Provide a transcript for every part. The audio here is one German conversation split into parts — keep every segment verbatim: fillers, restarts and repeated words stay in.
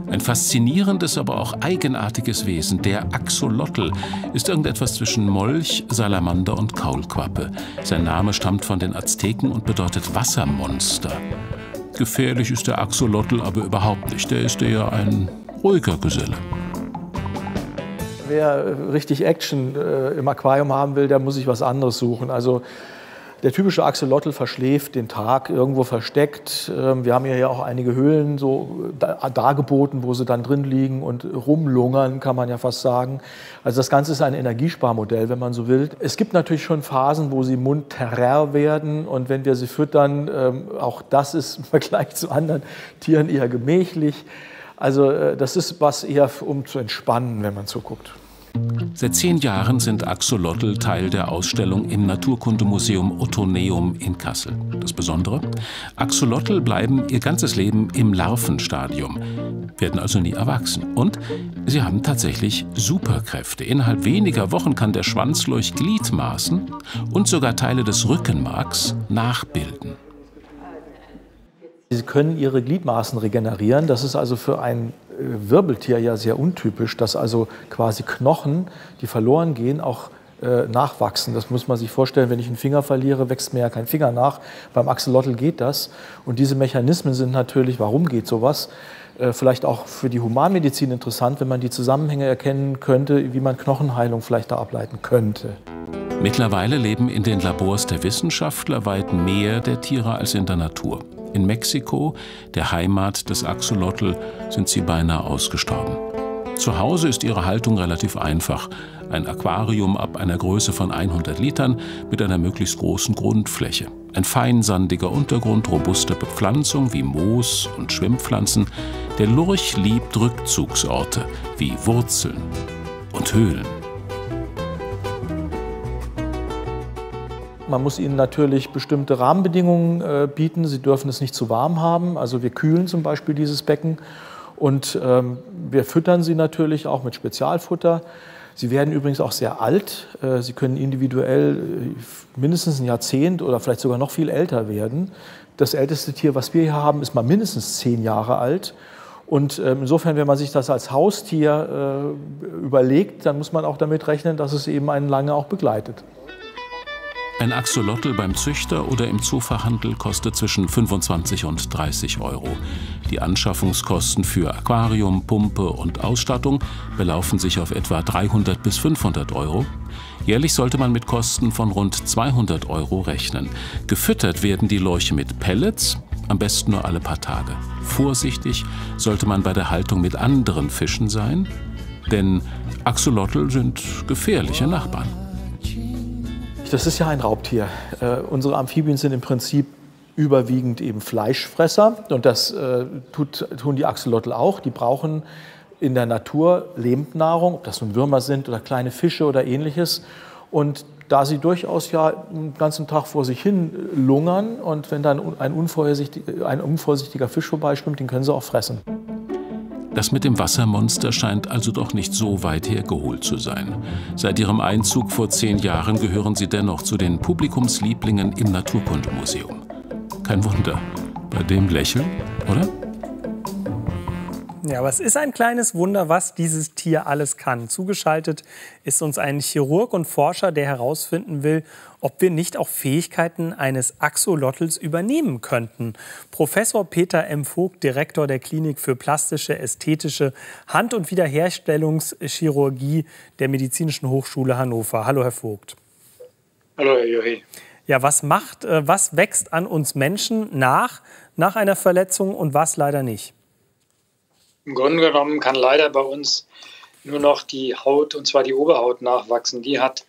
Ein faszinierendes, aber auch eigenartiges Wesen, der Axolotl, ist irgendetwas zwischen Molch, Salamander und Kaulquappe. Sein Name stammt von den Azteken und bedeutet Wassermonster. Gefährlich ist der Axolotl aber überhaupt nicht. Der ist eher ein ruhiger Geselle. Wer richtig Action äh, im Aquarium haben will, der muss sich was anderes suchen. Also der typische Axolotl verschläft den Tag irgendwo versteckt. Wir haben ja auch einige Höhlen so dargeboten, wo sie dann drin liegen und rumlungern, kann man ja fast sagen. Also das Ganze ist ein Energiesparmodell, wenn man so will. Es gibt natürlich schon Phasen, wo sie mundterror werden. Und wenn wir sie füttern, auch das ist im Vergleich zu anderen Tieren eher gemächlich. Also das ist was eher, um zu entspannen, wenn man zuguckt. Seit zehn Jahren sind Axolotl Teil der Ausstellung im Naturkundemuseum Ottoneum in Kassel. Das Besondere? Axolotl bleiben ihr ganzes Leben im Larvenstadium, werden also nie erwachsen. Und sie haben tatsächlich Superkräfte. Innerhalb weniger Wochen kann der Schwanzlurch Gliedmaßen und sogar Teile des Rückenmarks nachbilden. Sie können ihre Gliedmaßen regenerieren. Das ist also für ein Wirbeltier ja sehr untypisch, dass also quasi Knochen, die verloren gehen, auch äh, nachwachsen. Das muss man sich vorstellen, wenn ich einen Finger verliere, wächst mir ja kein Finger nach. Beim Axolotl geht das. Und diese Mechanismen sind natürlich, warum geht sowas, äh, vielleicht auch für die Humanmedizin interessant, wenn man die Zusammenhänge erkennen könnte, wie man Knochenheilung vielleicht da ableiten könnte. Mittlerweile leben in den Labors der Wissenschaftler weit mehr der Tiere als in der Natur. In Mexiko, der Heimat des Axolotl, sind sie beinahe ausgestorben. Zu Hause ist ihre Haltung relativ einfach. Ein Aquarium ab einer Größe von hundert Litern mit einer möglichst großen Grundfläche. Ein feinsandiger Untergrund, robuste Bepflanzung wie Moos und Schwimmpflanzen. Der Lurch liebt Rückzugsorte wie Wurzeln und Höhlen. Man muss ihnen natürlich bestimmte Rahmenbedingungen äh, bieten. Sie dürfen es nicht zu warm haben. Also wir kühlen zum Beispiel dieses Becken. Und ähm, wir füttern sie natürlich auch mit Spezialfutter. Sie werden übrigens auch sehr alt. Äh, sie können individuell äh, mindestens ein Jahrzehnt oder vielleicht sogar noch viel älter werden. Das älteste Tier, was wir hier haben, ist mal mindestens zehn Jahre alt. Und äh, insofern, wenn man sich das als Haustier äh, überlegt, dann muss man auch damit rechnen, dass es eben einen lange auch begleitet. Ein Axolotl beim Züchter oder im Zoofachhandel kostet zwischen fünfundzwanzig und dreißig Euro. Die Anschaffungskosten für Aquarium, Pumpe und Ausstattung belaufen sich auf etwa dreihundert bis fünfhundert Euro. Jährlich sollte man mit Kosten von rund zweihundert Euro rechnen. Gefüttert werden die Lorche mit Pellets, am besten nur alle paar Tage. Vorsichtig sollte man bei der Haltung mit anderen Fischen sein, denn Axolotl sind gefährliche Nachbarn. Das ist ja ein Raubtier. Äh, unsere Amphibien sind im Prinzip überwiegend eben Fleischfresser. Und das äh, tut, tun die Axolotl auch. Die brauchen in der Natur Lebendnahrung, ob das nun Würmer sind oder kleine Fische oder ähnliches. Und da sie durchaus ja den ganzen Tag vor sich hin lungern und wenn dann ein unvorsichtiger, ein unvorsichtiger Fisch vorbeischwimmt, den können sie auch fressen. Das mit dem Wassermonster scheint also doch nicht so weit hergeholt zu sein. Seit ihrem Einzug vor zehn Jahren gehören sie dennoch zu den Publikumslieblingen im Naturkundemuseum. Kein Wunder, bei dem Lächeln, oder? Ja, aber es ist ein kleines Wunder, was dieses Tier alles kann. Zugeschaltet ist uns ein Chirurg und Forscher, der herausfinden will, ob wir nicht auch Fähigkeiten eines Axolotls übernehmen könnten. Professor Peter M. Vogt, Direktor der Klinik für plastische, ästhetische Hand- und Wiederherstellungschirurgie der Medizinischen Hochschule Hannover. Hallo, Herr Vogt. Hallo, Herr Johi. Ja, was macht, was wächst an uns Menschen nach, nach einer Verletzung und was leider nicht? Im Grunde genommen kann leider bei uns nur noch die Haut, und zwar die Oberhaut, nachwachsen. Die hat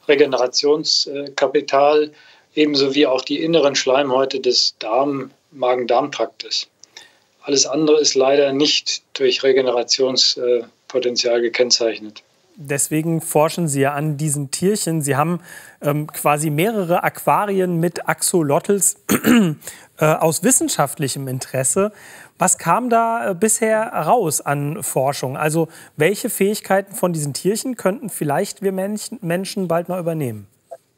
Regenerationskapital, ebenso wie auch die inneren Schleimhäute des Darm, Magen-Darm-Traktes. Alles andere ist leider nicht durch Regenerationspotenzial gekennzeichnet. Deswegen forschen Sie ja an diesen Tierchen. Sie haben ähm, quasi mehrere Aquarien mit Axolotls äh, aus wissenschaftlichem Interesse. Was kam da äh, bisher raus an Forschung? Also welche Fähigkeiten von diesen Tierchen könnten vielleicht wir Menschen, Menschen bald mal übernehmen?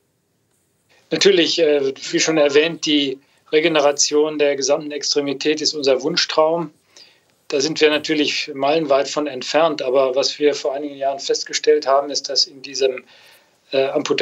Natürlich, äh, wie schon erwähnt, die Regeneration der gesamten Extremität ist unser Wunschtraum. da sind wir natürlich meilenweit von entfernt. Aber was wir vor einigen Jahren festgestellt haben, ist, dass in diesem äh,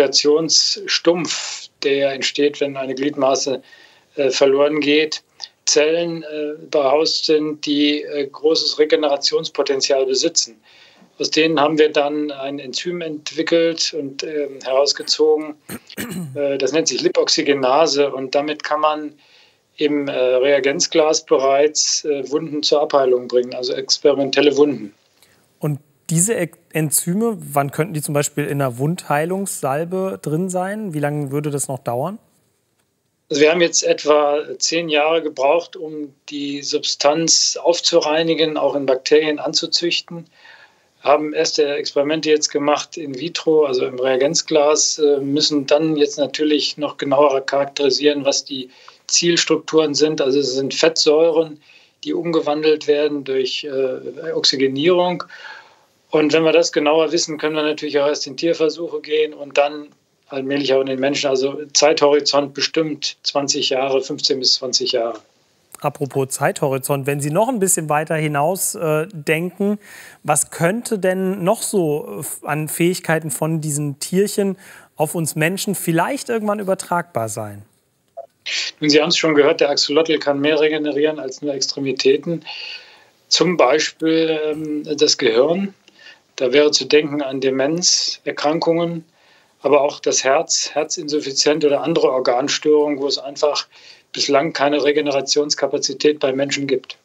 Amputationsstumpf, der entsteht, wenn eine Gliedmaße äh, verloren geht, Zellen äh, behaust sind, die äh, großes Regenerationspotenzial besitzen. Aus denen haben wir dann ein Enzym entwickelt und äh, herausgezogen. Äh, das nennt sich Lipoxygenase und damit kann man im äh, Reagenzglas bereits äh, Wunden zur Abheilung bringen, also experimentelle Wunden. Und diese Enzyme, wann könnten die zum Beispiel in einer Wundheilungssalbe drin sein? Wie lange würde das noch dauern? Also wir haben jetzt etwa zehn Jahre gebraucht, um die Substanz aufzureinigen, auch in Bakterien anzuzüchten. Haben erste Experimente jetzt gemacht in vitro, also im Reagenzglas, müssen dann jetzt natürlich noch genauer charakterisieren, was die Zielstrukturen sind. Also es sind Fettsäuren, die umgewandelt werden durch äh, Oxygenierung. Und wenn wir das genauer wissen, können wir natürlich auch erst in Tierversuche gehen und dann allmählich auch in den Menschen. Also Zeithorizont bestimmt zwanzig Jahre, fünfzehn bis zwanzig Jahre. Apropos Zeithorizont, wenn Sie noch ein bisschen weiter hinaus äh, denken, was könnte denn noch so an Fähigkeiten von diesen Tierchen auf uns Menschen vielleicht irgendwann übertragbar sein? Nun, Sie haben es schon gehört, der Axolotl kann mehr regenerieren als nur Extremitäten. Zum Beispiel ähm, das Gehirn. Da wäre zu denken an Demenzerkrankungen, aber auch das Herz, Herzinsuffizienz oder andere Organstörungen, wo es einfach bislang keine Regenerationskapazität bei Menschen gibt.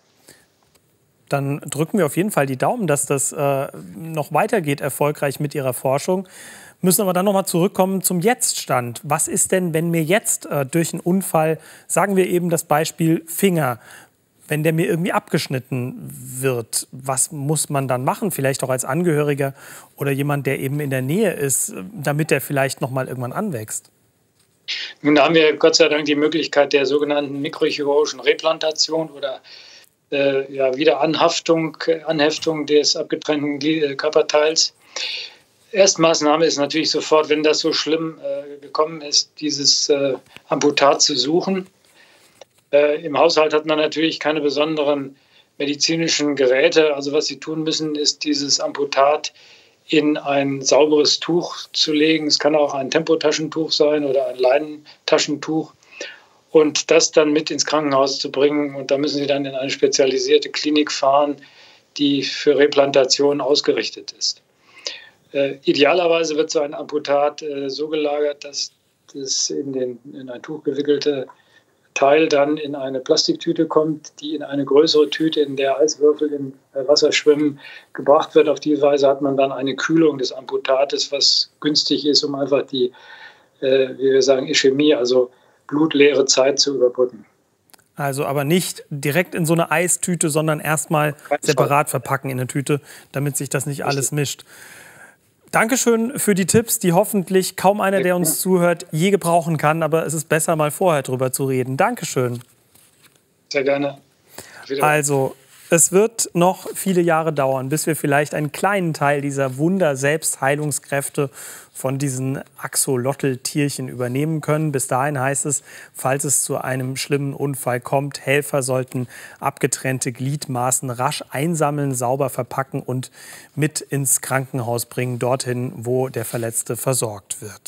Dann drücken wir auf jeden Fall die Daumen, dass das äh, noch weitergeht erfolgreich mit Ihrer Forschung. Müssen aber dann noch mal zurückkommen zum Jetztstand. Was ist denn, wenn mir jetzt äh, durch einen Unfall, sagen wir eben das Beispiel Finger, wenn der mir irgendwie abgeschnitten wird, was muss man dann machen? Vielleicht auch als Angehöriger oder jemand, der eben in der Nähe ist, damit der vielleicht noch mal irgendwann anwächst? Nun haben wir Gott sei Dank die Möglichkeit der sogenannten mikrochirurgischen Replantation oder äh, ja, Wiederanhaftung, Anheftung des abgetrennten Körperteils. Erstmaßnahme ist natürlich sofort, wenn das so schlimm äh, gekommen ist, dieses äh, Amputat zu suchen. Äh, Im Haushalt hat man natürlich keine besonderen medizinischen Geräte. Also was Sie tun müssen, ist dieses Amputat in ein sauberes Tuch zu legen. Es kann auch ein Tempotaschentuch sein oder ein Leinentaschentuch. Und das dann mit ins Krankenhaus zu bringen. Und da müssen Sie dann in eine spezialisierte Klinik fahren, die für Replantation ausgerichtet ist. Äh, idealerweise wird so ein Amputat äh, so gelagert, dass das in, den, in ein Tuch gewickelte Teil dann in eine Plastiktüte kommt, die in eine größere Tüte, in der Eiswürfel im äh, Wasser schwimmen, gebracht wird. Auf diese Weise hat man dann eine Kühlung des Amputates, was günstig ist, um einfach die, äh, wie wir sagen, Ischämie, also blutleere Zeit zu überbrücken. Also aber nicht direkt in so eine Eistüte, sondern erstmal separat verpacken in eine Tüte, damit sich das nicht alles mischt. Dankeschön für die Tipps, die hoffentlich kaum einer, der uns zuhört, je gebrauchen kann. Aber es ist besser, mal vorher drüber zu reden. Dankeschön. Sehr gerne. Also, es wird noch viele Jahre dauern, bis wir vielleicht einen kleinen Teil dieser Wunder-Selbstheilungskräfte von diesen Axolotl-Tierchen übernehmen können. Bis dahin heißt es, falls es zu einem schlimmen Unfall kommt, Helfer sollten abgetrennte Gliedmaßen rasch einsammeln, sauber verpacken und mit ins Krankenhaus bringen, dorthin, wo der Verletzte versorgt wird.